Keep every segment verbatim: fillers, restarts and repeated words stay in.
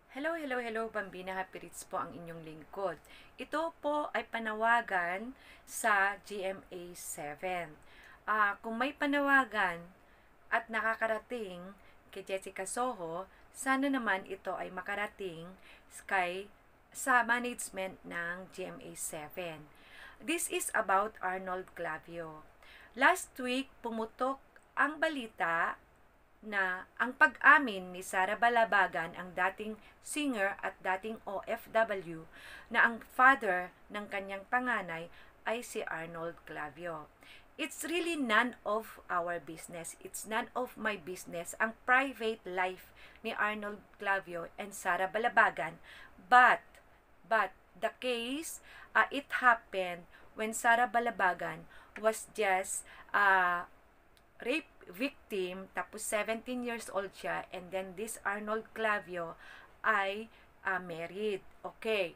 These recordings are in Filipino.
Hello, hello, hello, Bambina Happy Rich po ang inyong lingkod. Ito po ay panawagan sa G M A seven. Ah, kung may panawagan at nakakarating kay Jessica Soho, sana naman ito ay makarating kay sa management ng G M A seven. This is about Arnold Clavio. Last week, pumutok ang balita na ang pag-amin ni Sara Balabagan, ang dating singer at dating O F W, na ang father ng kanyang panganay ay si Arnold Clavio. It's really none of our business. It's none of my business ang private life ni Arnold Clavio and Sara Balabagan. But, but, the case, uh, it happened when Sara Balabagan was just uh, rape victim, tapos seventeen years old siya, and then this Arnold Clavio ay uh, married. Okay.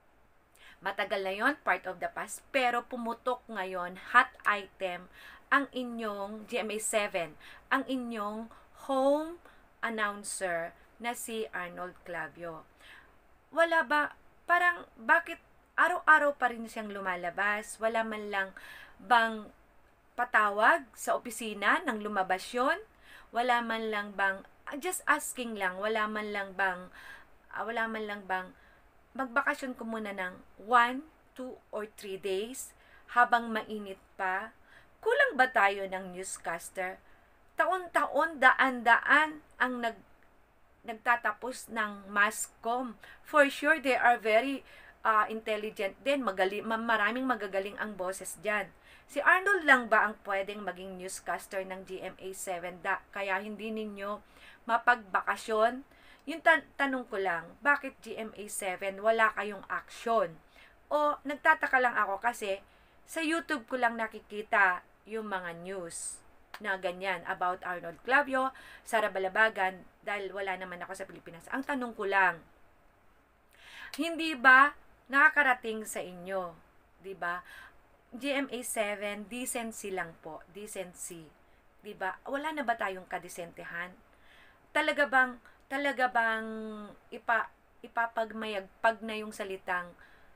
Matagal na yon, part of the past, pero pumutok ngayon, hot item, ang inyong G M A seven, ang inyong home announcer na si Arnold Clavio. Wala ba, parang, bakit araw-araw pa rin siyang lumalabas? Wala man lang bang patawag sa opisina ng lumabas yun? Wala man lang bang, just asking lang, wala man lang bang, uh, wala man lang bang, magbakasyon ko muna ng one, two, or three days habang mainit pa? Kulang ba tayo ng newscaster? Taon-taon, daan-daan ang nag, nagtatapos ng mass comm. For sure, they are very uh, intelligent din. Magaling, maraming magagaling ang boses dyan. Si Arnold lang ba ang pwedeng maging newscaster ng G M A seven? Da, kaya hindi ninyo mapagbakasyon? Yung tan- tanong ko lang, bakit G M A seven wala kayong action? O nagtataka lang ako kasi sa YouTube ko lang nakikita yung mga news na ganyan about Arnold Clavio, Sara Balabagan, dahil wala naman ako sa Pilipinas. Ang tanong ko lang, hindi ba nakakarating sa inyo? 'Di ba? G M A seven, decency lang po. Decency. 'Di ba? Wala na ba tayong kadisentehan? Talaga bang, talaga bang ipa, ipapagmayagpag na yung salitang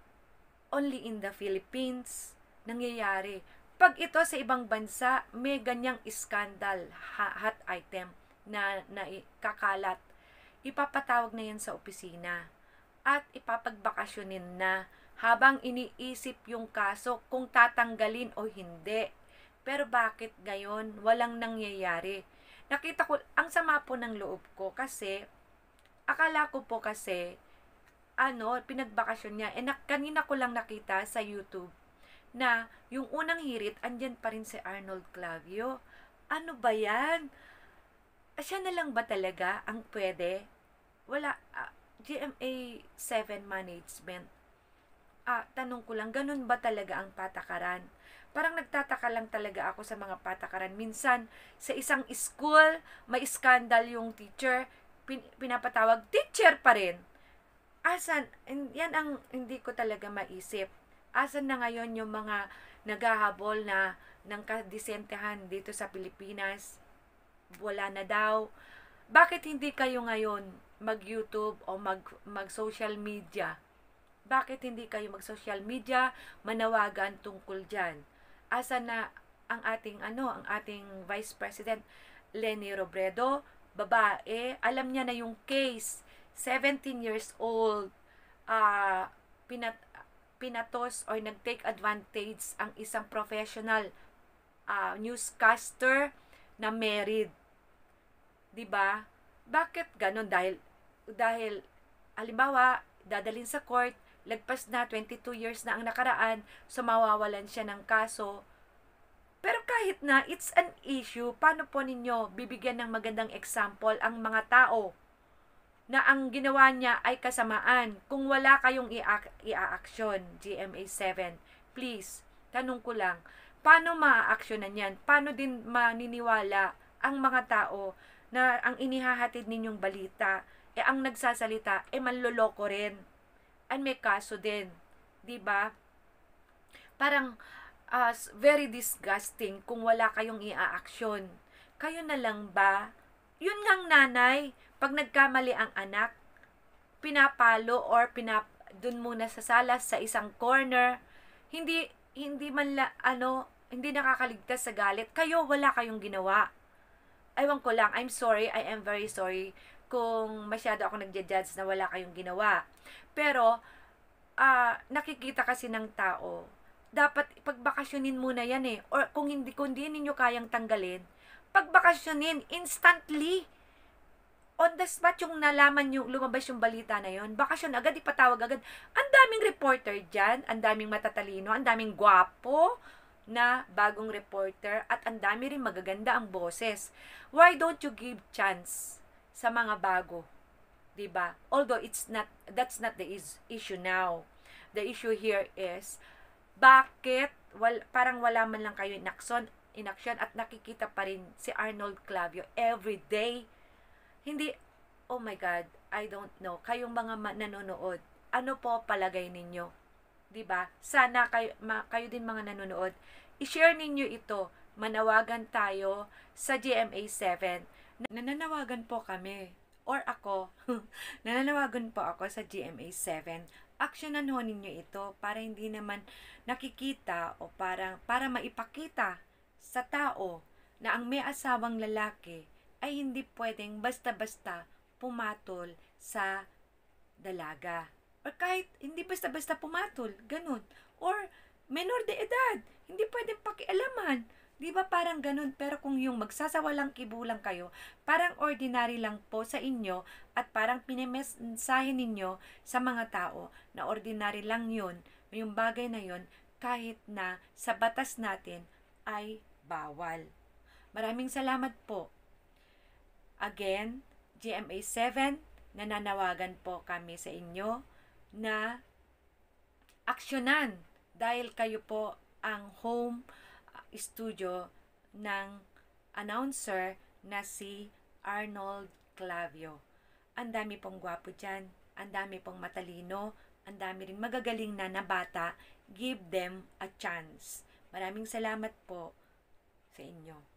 only in the Philippines nangyayari? Pag ito sa ibang bansa, may ganyang iskandal, hot item na, na kakalat, ipapatawag na yan sa opisina at ipapagbakasyonin na habang iniisip yung kaso kung tatanggalin o hindi. Pero bakit gayon walang nangyayari? Nakita ko, ang sama po ng loob ko kasi akala ko po kasi ano, pinagbakasyon niya. Eh, na, kanina ko lang nakita sa YouTube na yung unang hirit, andyan pa rin si Arnold Clavio. Ano ba yan? Siya na lang ba talaga ang pwede? Wala, uh, G M A seven management. Ah, tanong ko lang, ganun ba talaga ang patakaran? Parang nagtataka lang talaga ako sa mga patakaran. Minsan, sa isang school, may skandal yung teacher, pin- pinapatawag, teacher pa rin. Asan? Yan ang hindi ko talaga maisip. Asan na ngayon yung mga naghahabol na ng kadisentehan dito sa Pilipinas? Wala na daw. Bakit hindi kayo ngayon mag-YouTube o mag, mag-social media? Bakit hindi kayo mag-social media, manawagan tungkol dyan? Asan na ang ating, ano, ang ating Vice President Leni Robredo, babae, alam niya na yung case, seventeen years old, uh, pinat, pinatos or nag-take advantage ang isang professional uh, newscaster na married. 'Di ba? Bakit ganun? Dahil, dahil, halimbawa, dadalhin sa court, lagpas na, twenty-two years na ang nakaraan, so mawawalan siya ng kaso. Pero kahit na, it's an issue, paano po ninyo bibigyan ng magandang example ang mga tao na ang ginawa niya ay kasamaan? Kung wala kayong i-a-action, G M A seven, please, tanong ko lang, paano ma-actionan yan? Paano din maniniwala ang mga tao na ang inihahatid ninyong balita, eh ang nagsasalita, eh manloloko rin? And may kaso din, 'di ba? Parang uh, very disgusting kung wala kayong i-aaksyon. Kayo na lang ba? Yun ngang nanay, pag nagkamali ang anak, pinapalo or pinap dun muna sa sala sa isang corner, hindi hindi man la, ano, hindi nakakaligtas sa galit. Kayo, wala kayong ginawa. Ewan ko lang, I'm sorry, I am very sorry kung masyado ako nagja-judge na wala kayong ginawa. Pero, ah, nakikita kasi ng tao, dapat pagbakasyonin muna yan eh. Or kung hindi, kung hindi ninyo kayang tanggalin, pagbakasyonin, instantly. On the spot yung nalaman nyo, lumabas yung balita na yon, bakasyon agad, ipatawag agad. Ang daming reporter dyan, ang daming matatalino, ang daming gwapo na bagong reporter, at ang dami rin magaganda ang boses. Why don't you give chance sa mga bago? Diba? Although it's not, that's not the is, issue now. The issue here is, bakit wal, parang wala man lang kayo in action, in action at nakikita pa rin si Arnold Clavio every day. Hindi, oh my God, I don't know. Kayong mga nanonood, ano po palagay ninyo? Diba? Sana kayo, ma, kayo din mga nanonood, i-share ninyo ito. Manawagan tayo sa G M A seven. Nananawagan po kami, or ako, nananawagan po ako sa G M A seven. Aksyonan ho ninyo ito para hindi naman nakikita o parang, para maipakita sa tao na ang may asawang lalaki ay hindi pwedeng basta-basta pumatol sa dalaga. Or kahit hindi basta-basta pumatol, ganun. Or menor de edad, hindi pwedeng pakialaman. Di ba parang ganun? Pero kung yung magsasawalang kibulang kayo, parang ordinary lang po sa inyo at parang pinimensahe ninyo sa mga tao na ordinary lang yun, yung bagay na yun, kahit na sa batas natin ay bawal. Maraming salamat po. Again, G M A seven, nananawagan po kami sa inyo na aksyonan dahil kayo po ang home studio ng announcer na si Arnold Clavio. Ang dami pong gwapo dyan, ang dami pong matalino, ang dami rin magagaling na na bata. Give them a chance. Maraming salamat po sa inyo.